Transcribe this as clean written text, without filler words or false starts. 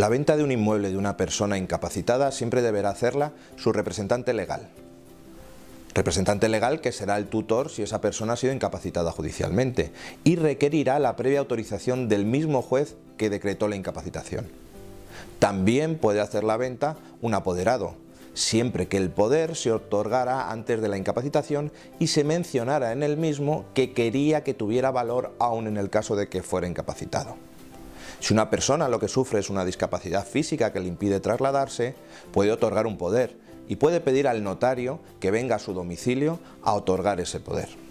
La venta de un inmueble de una persona incapacitada siempre deberá hacerla su representante legal. Representante legal que será el tutor si esa persona ha sido incapacitada judicialmente y requerirá la previa autorización del mismo juez que decretó la incapacitación. También puede hacer la venta un apoderado, siempre que el poder se otorgara antes de la incapacitación y se mencionara en el mismo que quería que tuviera valor aún en el caso de que fuera incapacitado. Si una persona lo que sufre es una discapacidad física que le impide trasladarse, puede otorgar un poder y puede pedir al notario que venga a su domicilio a otorgar ese poder.